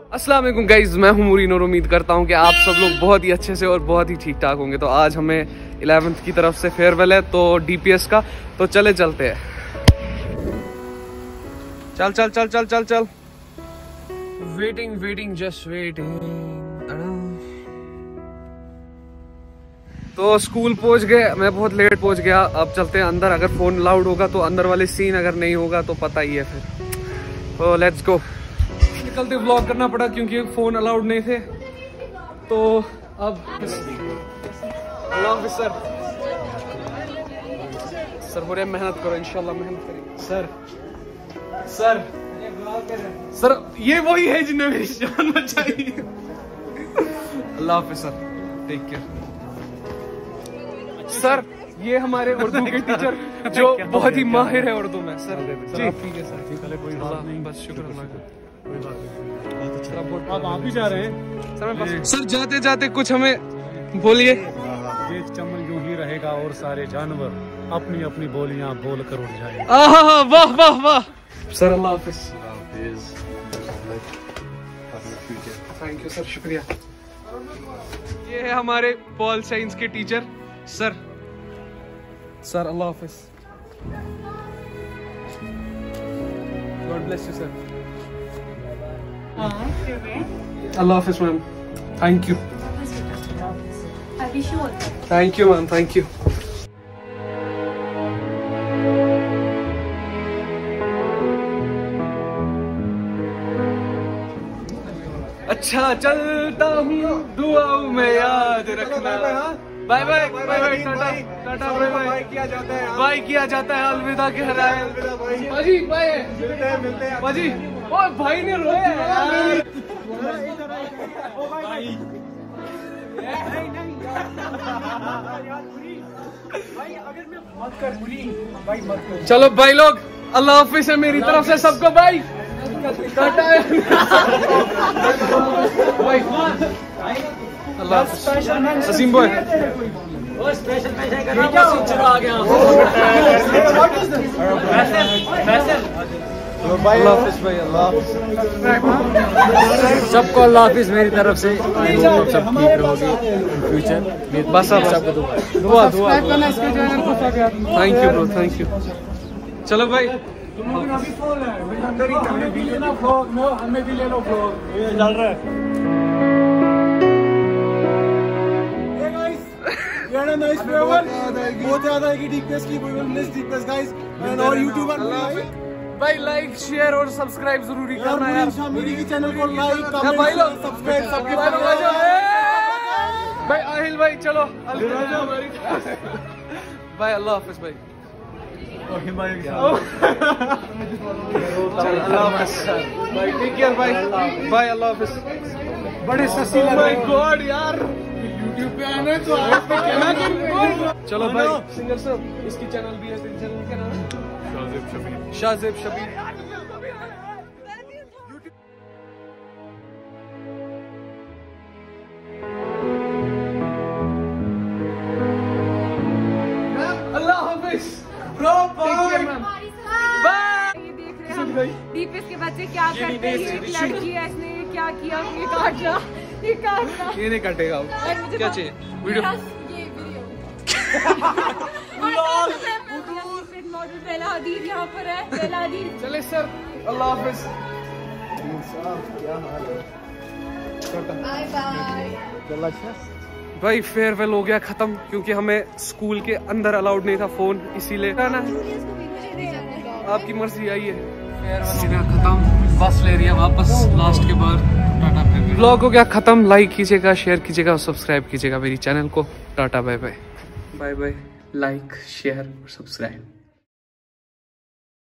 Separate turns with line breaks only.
अस्सलाम वालेकुम गाइज, मैं हूं मुरीन और उम्मीद करता हूं कि आप सब लोग बहुत ही अच्छे से और बहुत ही ठीक ठाक होंगे। तो आज हमें 11th की तरफ से फेयरवेल है, तो DPS का, तो चलते हैं। चल चल चल चल चल चल। Waiting just waiting. तो स्कूल पहुंच गए, मैं बहुत लेट पहुंच गया। अब चलते हैं अंदर। अगर फोन लाउड होगा तो अंदर वाले सीन, अगर नहीं होगा तो पता ही है फिर। तो लेट्स गो। निकलते व्लॉग करना पड़ा क्योंकि फोन अलाउड नहीं थे। तो अब सर बोले मेहनत करो, इंशाल्लाह मेहनत करेंगे। सर ये वही है जिन्हें मेरी जान बचाई। अल्लाह हाफिज सर, टेक केयर। सर ये हमारे उर्दू के टीचर जो बहुत ही माहिर है उर्दू में। सर जी ठीक है सर, ठीक है, कोई बात नहीं, बस शुक्र अल्लाह का।
अब आप भी जा रहे हैं
सर, जाते जाते कुछ हमें बोलिए।
देश चमन यूं ही रहेगा और सारे जानवर अपनी अपनी बोलियां बोल कर उड़ जाएंगे।
वाह वाह वाह सर, अल्लाह हाफिज। थैंक यू सर, शुक्रिया। ये है हमारे पॉल साइंस के टीचर सर। सर अल्लाह हाफिज। God bless you sir. अल्लाह हाफिज ma'am, thank you. Thank you ma'am, thank you. अच्छा चलता हूँ, दुआओं में याद रखना। Bye bye bye bye, tata tata, bye bye किया जाता है, बाय किया जाता है, अलविदा कह रहा है। बाजी बाय, मिलते हैं बाजी। ओ भाई ने रोया यार। चलो भाई लोग, अल्लाह हाफिज है मेरी तरफ से सबको। भाई टाटा है। अल्लाह ससीम बॉय।
सबको अल्लाह हाफिज मेरी तरफ से। सब ठीक रहोगे फ्यूचर।
बस अब सबको दुआ। Thank you bro, thank you. चलो भाई, हमें भी ले लो ब्लॉग।
चल रहा है। Nice farewell. बहुत ज्यादा है कि DPS की, we will miss DPS guys and all YouTuber
भाई लाइक शेयर और सब्सक्राइब जरूरी करना यार।
शामिरी की चैनल को लाइक कमेंट सब्सक्राइब सबके
भाई। आहिल भाई चलो भाई, अल्लाह हाफिज भाई। अल्लाह हाफिज भाई, टेक केयर भाई, बाय, अल्लाह हाफिज। बड़े सस्ती लग रहे गॉड यार, यूट्यूब पे आना तो चलो भाई। सिंगर सर, इसकी चैनल भी है, चैनल का नाम शाहजेब शबीर। अल्लाह हाफिज ब्रो, बाय बाय।
ये देख रहे हैं DPS के बच्चे क्या करते हैं। एक लड़की है, इसने क्या किया, ये काटा, ये काटा।
ये नहीं कटेगा। क्या चाहिए वीडियो?
मॉडल बेला हदीद यहाँ पर है। बेला हदीद
चले सर, अल्लाह हाफिज।
Bye bye.
भाई फेयरवेल हो गया खत्म, क्योंकि हमें स्कूल के अंदर अलाउड नहीं था फोन, इसीलिए ना आपकी मर्जी। आई है फेयरवेल खत्म, बस ले रही है वापस लास्ट के बाद। Tata bye. व्लॉग हो गया खत्म। लाइक कीजिएगा, शेयर कीजिएगा और सब्सक्राइब कीजिएगा मेरी चैनल को। Tata bye bye, bye bye, like share और सब्सक्राइब।